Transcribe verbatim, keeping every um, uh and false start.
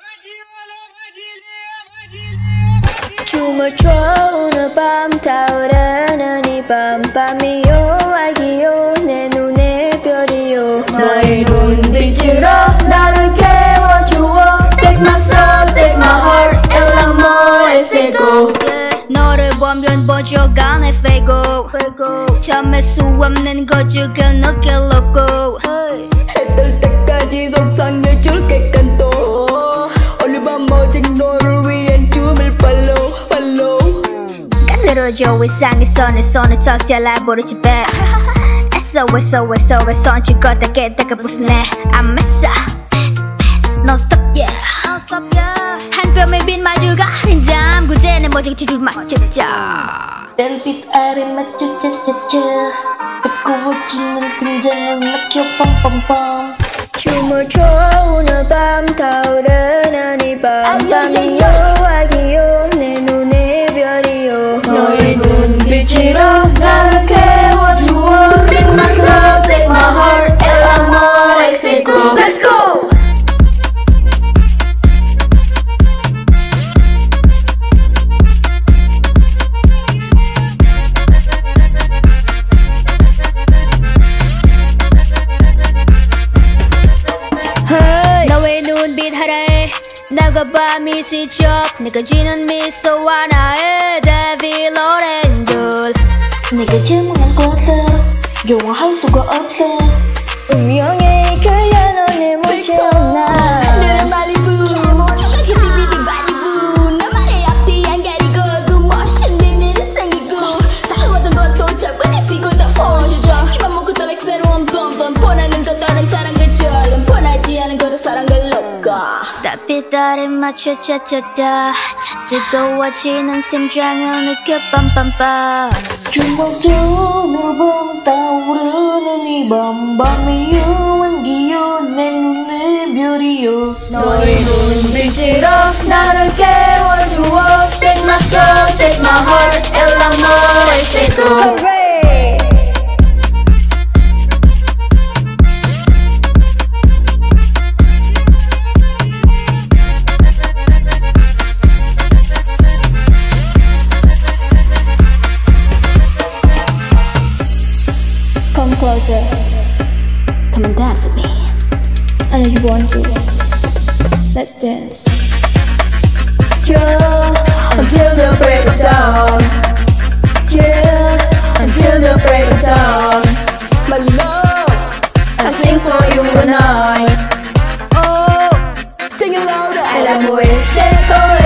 춤을 춰 오늘 밤 타오르는 이 밤 밤이요 아기요 내 눈에 별이요 너의 눈빛으로 나를 깨워주어 Take my soul, take my heart El amor es ego 너를 보면 보조가 내 페고 참을 수 없는 거죽을 느낄 없고 해 뜰 때까지 속상해줄게 깐또 오늘 밤 오직 너를 위한 춤을 follow follow 간지러져 위상에서 내 손을 척 잘라버려 집에 애써 애써 애써 애써 죽었다 깼다가 부스네 I'm mess No stop yeah 한 뼘의 빛 마주가 아닌 잠 굳이 내 모든 지줄 맞췄자 별빛 아래 맞춰 차차차 뜨거워지는 심장을 느껴 빰빰빰 춤을 춰 오늘 밤 타오르는 이 밤 밤이요 아기요 내 눈에 별이요 너의 눈빛으로 나를 깨워주어 Take my soul, take my heart El amor es ego Let's go! 나가 밤이 스쳐 내가 지는 미소와 나의 데빌 오렌줄 내가 질문한 것들 용어할 수가 없어 운명에 이끌려 너네 멈춰나 하늘은 말리부 너가 기디비디 바디부 나만의 앞뒤 안 가리고 그 멋진 미미는 생기고 살아왔던 것도 짧은 시고 다 포르져 입만 먹고 또 새로운 뻔뻔 보내는 것 다른 사랑 그 절름 보내지 않은 것도 사랑 그 로까 달빛 아래 맞춰 차차차 뜨거워지는 심장을 느껴 빰빰빰 춤을 춰 오늘 밤 타오르는 이 밤 밤이요 안기요 내 눈에 별이요 너의 눈빛으로 나를 깨워주어 Take my soul, take my heart El amor es ego Come closer. Come and dance with me. I know you want to. Let's dance. Yeah, until the break of dawn. Yeah, until the break of dawn. My love, I sing for you all night. Oh, sing it louder El amor es ego.